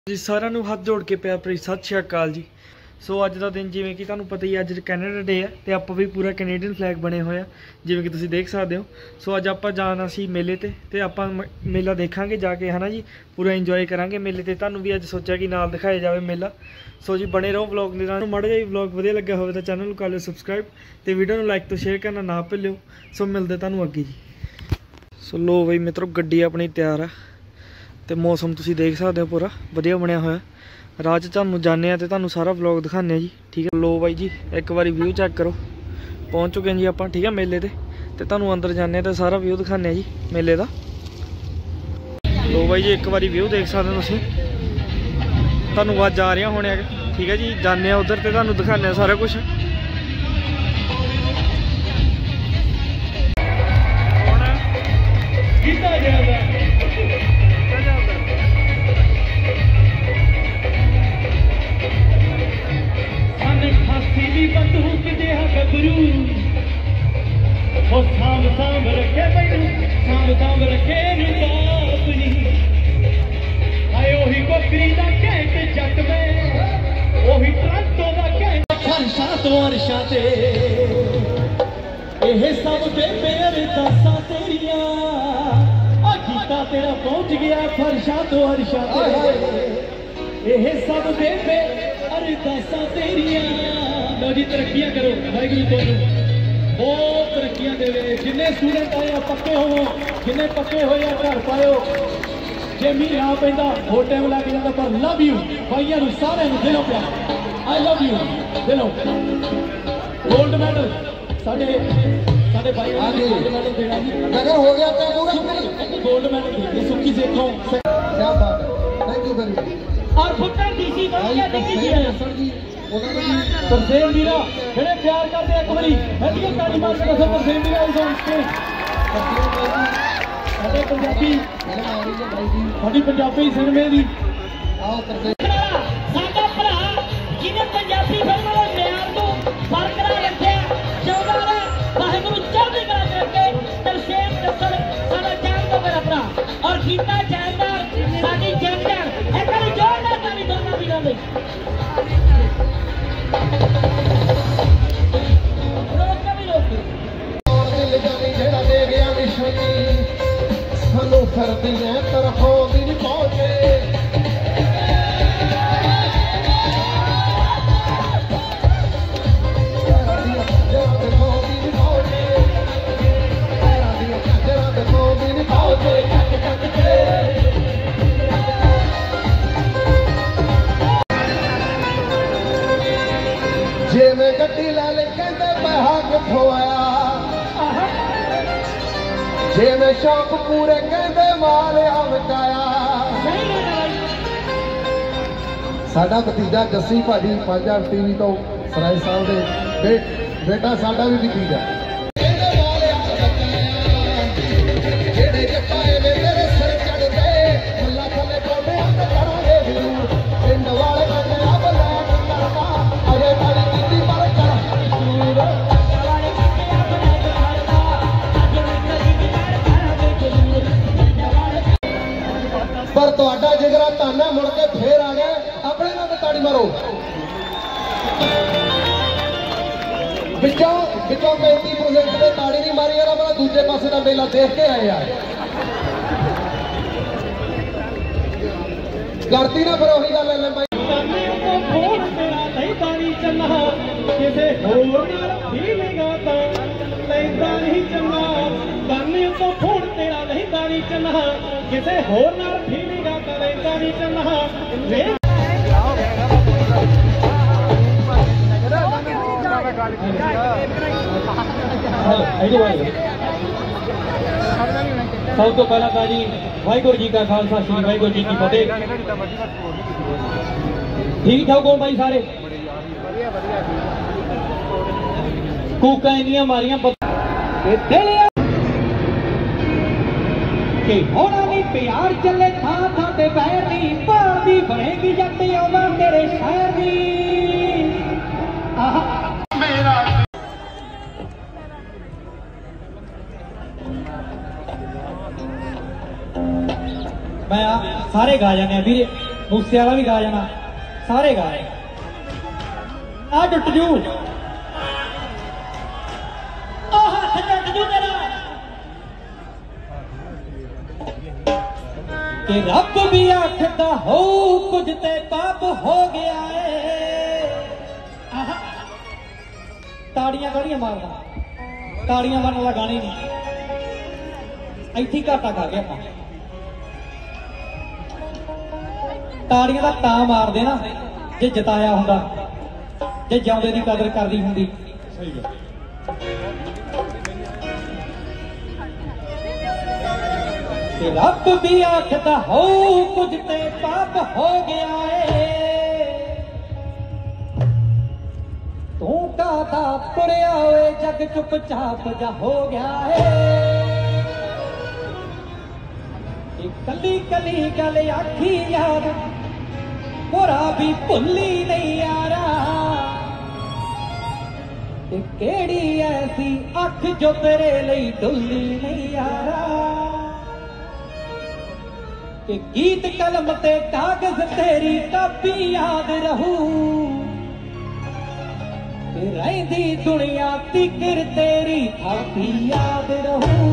जी सारा हथ जोड़ के प्यार भरी सत श्री अकाल जी। सो अज का दिन जिमें कि तुहानू पता ही अज कैनेडा डे है तो आप भी पूरा कैनेडियन फ्लैग बने हुए हैं जिमें कि तुसीं देख सकते हो। सो अज आप जाना सी मेले ते आप मेला देखांगे जाके है ना जी, पूरा इंजॉय करांगे मेले ते। तुहानू भी अज सोचा कि नाल दिखाया जाए मेला। सो जी बने रहो व्लॉग दे नाल। माड़ा जिहा व्लॉग वधिया लग्या होवे तो चैनल नूं कर लिओ सबसक्राइब तो वीडियो नूं लाइक तो शेयर करना ना भुल्लिओ। सो मिलदे तुहानू अगे जी। सो लो बई मित्रों गड्डी अपनी तैयार है तो मौसम तुसीं देख सकते हो पूरा वधिया बनया होया। राह च तुहानू जाने तो तुहानू सारा व्लॉग दिखाने जी, ठीक है। लो बाई जी एक बारी व्यू चेक करो, पहुँच चुके हैं जी आप, ठीक है मेले ते। तुहानू अंदर जाने तो सारा व्यू दिखाने जी मेले का। लो बाई जी एक बारी व्यू देख सकते हो तुसीं, तुहानू आवाज़ आ रही होने, ठीक है जी। जाने उधर तो तुहानू दिखाने सारा कुछ। सब बेबे अरदासां तेरियां गीता तेरा पहुंच गया फरशा तो अरशा ते सब बेबे अरदासां तेरियां। लो जी तरक्कियां करो, वाहिगुरू तुहानू बहुत तरक्कियां देवे। जिन्ने स्टूडेंट आए पक्के होवो, जिन्ने पक्के होए घर पाओ। जे मीह आ पैंदा हो टाइम लग जाता, पर लव यू भाइयों नूं सारे नूं दिलों प्यार। आई लव यू दिलों। गोल्ड मैडल साडे भाई गोल्ड मैडल देना जी। अगर हो गया तो पूरा गोल्ड मैडल दे सुखी सेठों। क्या बात है, थैंक यू वेरी मच। और फुटकर डीसी बढ़िया देखी जी सर जी तरसेम मीरा बड़े प्यार करते एक बारी हटियो ताली मार के दसो Tarsem Meera is on stage. साडे पंजाबी साडी पंजाबी सिनेमे दी आओ तरसेम साडा भरा जिने पंजाबी फिल्म दे म्यार नूं बरकरार रखिया। और गीता जानदार साडी जानदार एक बार जोरदार ताली दोनों वीरों दी। रोक कभी रोक और दिल जानी जेड़ा दे गया निशानी सानू करदी है तरफों दी नहीं पहुंचे। जे मैं गड्डी ला ले कहते पैसा किथों आया, जे मैं शौक पूरे कहते माल आ विकाया। साडा भतीजा जस्सी भाजी 5000 टीवी तो सराय साहब दे बेटा साडा भी भतीजा पर तुहाडा जिगरा ताना मुड़ के फिर आ गया। अपने नाल ताड़ी मारो। बिचों 35% ने ताड़ी नहीं मारी यार, अपना दूजे पासे का मेला देख के आए यार। करती ना फिर वही गल है भाई। किसे होर नाल फीलिंगा करेगा नहीं चलना। सब तो पहला था जी वाहिगुरू जी का खालसा श्री वाहिगुरू जी की फतेह। ठीक ठाक हो भाई सारे? कूका इनियां मारियां होना नहीं प्यार चले था ते पैर नहीं पार दी बनेगी जट आवा तेरे शहर दी। मैं सारे गा जाने वीरे मूसे वाला भी गा जाना, सारे गा आ टुट जू हाथ टुट जू तेरा कि रब भी आखदा हो कुछ ते पाप हो गया है। ताड़ियां काड़ियां मारदा, ताड़ियां मारने वाला गाने नहीं इत्थे घाटा खा गया। ताड़ियां दा तां मारदे ना जे जिताया हुंदा, जे जिउंदे दी कदर करदी हुंदी। सही गल रब भी आखदा हो कुछ ते पाप हो गया है। तू कादा तुरिया होए जग चुपचाप जा हो गया है। कली कली गल आखी यार बुरा भी भुली नहीं यारा। केड़ी ऐसी अख जो तेरे लिए डुली नहीं यारा। कि गीत कलम ते कागज तेरी कापी याद रहू। कि रहिंदी दुनिया तिकर तेरी थापी याद रहू।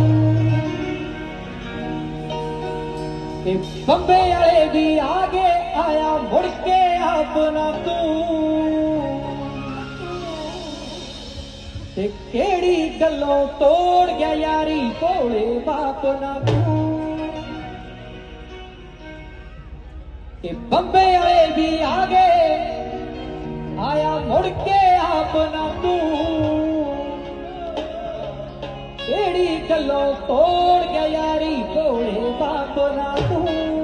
कि बंबे वाले भी आगे आया मुड़ के अपना तू। ते केड़ी गलों तोड़ गया यारी भोले बाप ना तू। कि बंबे वाले भी आगे आया मुड़ के अपना तू। केड़ी गलों तोड़ गया यारी भोले बाप ना तू।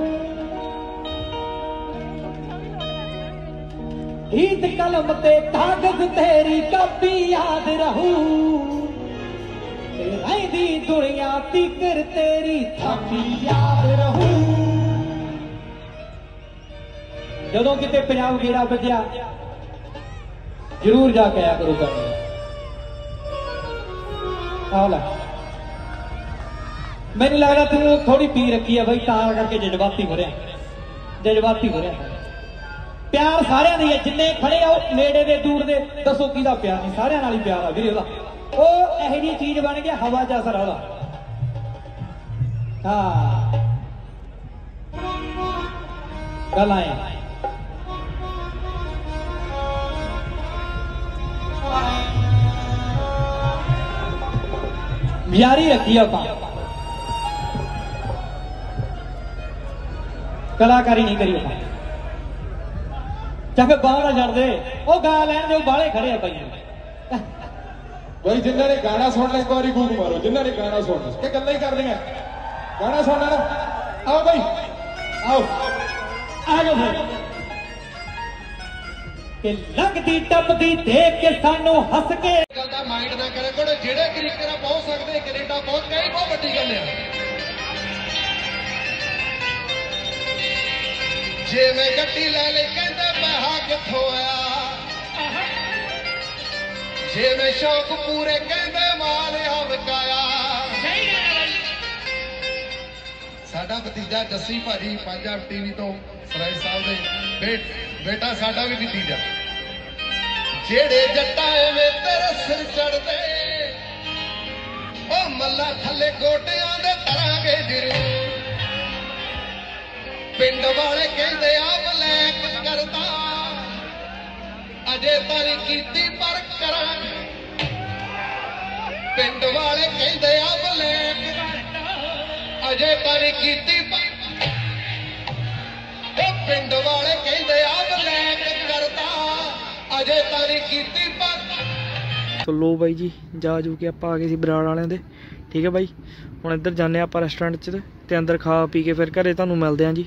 गीत कलम ते कागज तेरी कापी याद रहू। रहिंदी दुनिया तिकर तेरी थापी याद रहू। जदों किते पंजाब गेड़ा वज्या जरूर जाके आया करो करने। मैनू लगता तू थोड़ी पी रखी है बई तां करके जज्बाती हो रहा, जज्बाती हो रहा। प्यार सारिਆਂ ਦੀ है, जिन्ने खड़े आओ नेड़े दे दूर दे दसो किहदा प्यार नहीं, सारिਆਂ नाल ही प्यार आ वीरे ओहदा। ਉਹ ਇਹੋ ਜਿਹੀ चीज बन गया हवा च असर ਉਹਦਾ। हाँ गल आए यारी रखी आप, कलाकारी नहीं करी आप। चाहे बाहर ना छड़ दे, वो गा लैन जो बाले खड़े आ भाई। भाई जिन्होंने गाना सुनना एक बार गूग मारो, जिन्होंने गाना सुनना कि गल्लां ही कर रही गाना सुनना ना। आओ भाई आओ आ जाओ फिर। कि लगदी टपदी देख के सानू हस के गल दा माइंड ना करे कोड़े जेड़े तरीके नाल पहुंच सकदे कनेडा पहुंच गए, बहुत वड्डी गल है। जे मैं गड्डी ले ले कहंदे पैसा कित्थों आया। जे मैं शौक पूरे कहंदे माल आ विकाया। साडा भतीजा जस्सी भाजी पंजाब टीवी तो सराय साहब दे बेटा साडा भी भतीजा। जेड़े जट्टा एवें तेरे सिर चढ़दे ओ मल्ला थल्ले गोटियां दे तरांगे जरूर। पिंड वाले कहंदे आ ब्लैक करदा अजे तारी कीती पर करांगे। पिंड वाले कहंदे आ ब्लैक अजे तारी कीती पर। पिंड वाले कहंदे आ ब्लैक करदा अजे तारी कीती पर। तो लो बाई जी जा जू के आप आ गए सी बराड़ वालियां दे। ठीक है बाई, हुण इधर जाने आप रेस्टोरेंट च ते अंदर खा पी के फिर घरे तुहानूं मिलदे आं जी।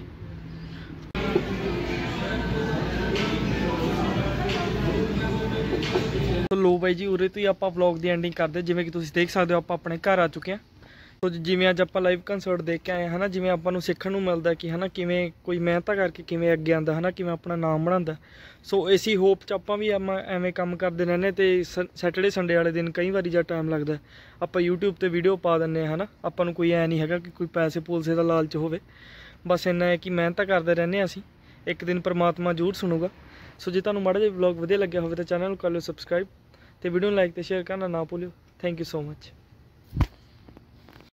तो लो बाई जी उरे तो ही आप व्लॉग की एंडिंग करते। जिवें कि तुसीं देख सकते हो आप अपने घर आ चुके हैं। तो जिवें अज आप लाइव कंसर्ट देख के आए है ना, जिवें आपां नूं सीखण नूं मिलदा कि है ना किवें कोई मेहनत करके किवें अगे आंदा है ना, किवें अपना नाम बनांदा। सो इसी होप च आपां भी एवें काम करते रहने। तो सैटरडे संडे वाले दिन कई बारी जब टाइम लगता आपां यूट्यूब ते वीडियो पा दिंदे है ना। आपां नूं कोई ऐ नहीं हैगा कि कोई पैसे पूलसे का लालच होवे, बस इन्ना है कि मेहनत करते रहने असीं ਇੱਕ ਦਿਨ परमात्मा ਜ਼ਰੂਰ ਸੁਣੂਗਾ। ਸੋ ਜੇ ਤੁਹਾਨੂੰ ਮਾੜਾ ਜਿਹਾ ਵਲੌਗ ਵਧੀਆ ਲੱਗਿਆ ਹੋਵੇ ਤਾਂ ਚੈਨਲ ਨੂੰ ਕਰ ਲਿਓ ਸਬਸਕ੍ਰਾਈਬ ਤੇ ਵੀਡੀਓ ਨੂੰ ਲਾਈਕ ਤੇ ਸ਼ੇਅਰ ਕਰਨਾ ਨਾ ਭੁੱਲਿਓ। Thank you so much.